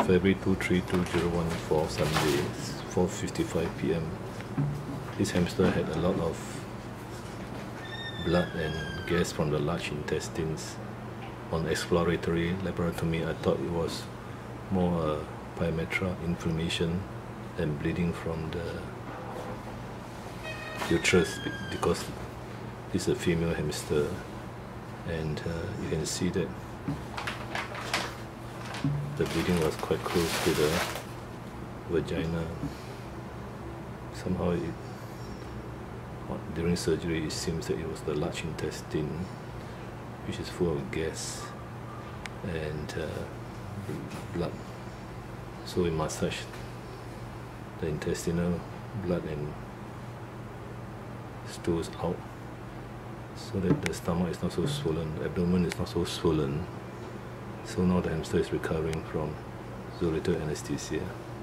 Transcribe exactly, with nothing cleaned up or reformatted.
February two three two zero one four, Sunday, four fifty-five p m This hamster had a lot of blood and gas from the large intestines. On exploratory laparotomy, I thought it was more uh, pyometra inflammation and bleeding from the uterus, because this is a female hamster, and uh, you can see that the bleeding was quite close to the vagina. Somehow it, during surgery it seems that it was the large intestine, which is full of gas and uh, blood. So we massage the intestinal blood and stools out so that the stomach is not so swollen, the abdomen is not so swollen. So now the hamster is recovering from zoletal anesthesia.